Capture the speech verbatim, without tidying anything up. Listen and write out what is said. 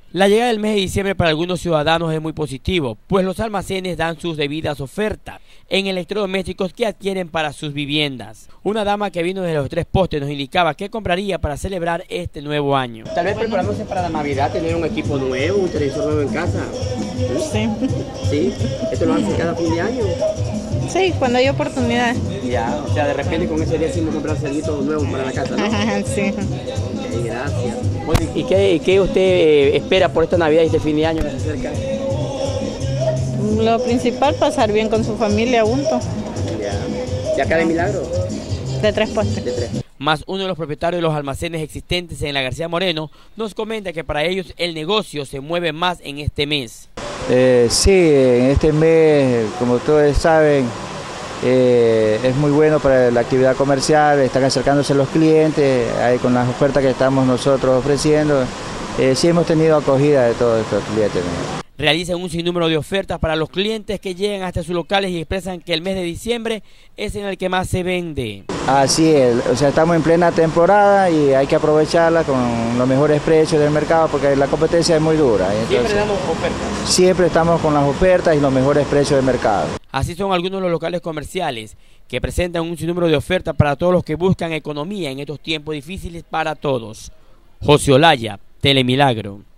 La llegada del mes de diciembre para algunos ciudadanos es muy positivo, pues los almacenes dan sus debidas ofertas en electrodomésticos que adquieren para sus viviendas. Una dama que vino desde los Tres Postes nos indicaba qué compraría para celebrar este nuevo año. Tal vez preparándose para la Navidad, tener un equipo nuevo, un televisor nuevo en casa. Sí. ¿Sí? ¿Esto lo hacen cada fin de año? Sí, cuando hay oportunidad. Ya, o sea, de repente con ese día decimos comprarse algo nuevo para la casa, ¿no? Sí. Ok, gracias. Bueno, ¿y qué, qué usted espera por esta Navidad y este fin de año que se acerca? Lo principal, pasar bien con su familia juntos. Ya. ¿Y acá de Milagro? De Tres Postes. De tres. Más uno de los propietarios de los almacenes existentes en la García Moreno nos comenta que para ellos el negocio se mueve más en este mes. Eh, sí, en este mes, como todos saben, eh, es muy bueno para la actividad comercial, están acercándose los clientes, ahí con las ofertas que estamos nosotros ofreciendo, eh, sí hemos tenido acogida de todos estos clientes. Realizan un sinnúmero de ofertas para los clientes que llegan hasta sus locales y expresan que el mes de diciembre es en el que más se vende. Así es, o sea, estamos en plena temporada y hay que aprovecharla con los mejores precios del mercado porque la competencia es muy dura. Entonces, siempre damos ofertas. Siempre estamos con las ofertas y los mejores precios del mercado. Así son algunos de los locales comerciales que presentan un sinnúmero de ofertas para todos los que buscan economía en estos tiempos difíciles para todos. José Olaya, Telemilagro.